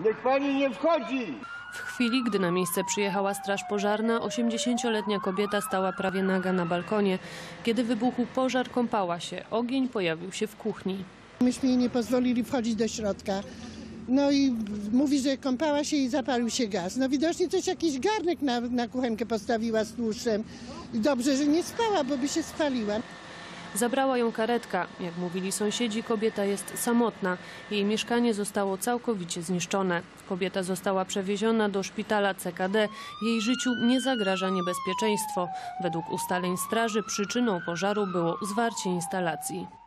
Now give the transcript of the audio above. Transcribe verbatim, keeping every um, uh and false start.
Niech pani nie wchodzi! W chwili, gdy na miejsce przyjechała straż pożarna, osiemdziesięcioletnia kobieta stała prawie naga na balkonie. Kiedy wybuchł pożar, kąpała się. Ogień pojawił się w kuchni. Myśmy jej nie pozwolili wchodzić do środka. No i mówi, że kąpała się i zapalił się gaz. No widocznie coś jakiś garnek na, na kuchenkę postawiła z tłuszczem. I dobrze, że nie spała, bo by się spaliła. Zabrała ją karetka. Jak mówili sąsiedzi, kobieta jest samotna. Jej mieszkanie zostało całkowicie zniszczone. Kobieta została przewieziona do szpitala C K D. Jej życiu nie zagraża niebezpieczeństwo. Według ustaleń straży przyczyną pożaru było zwarcie instalacji.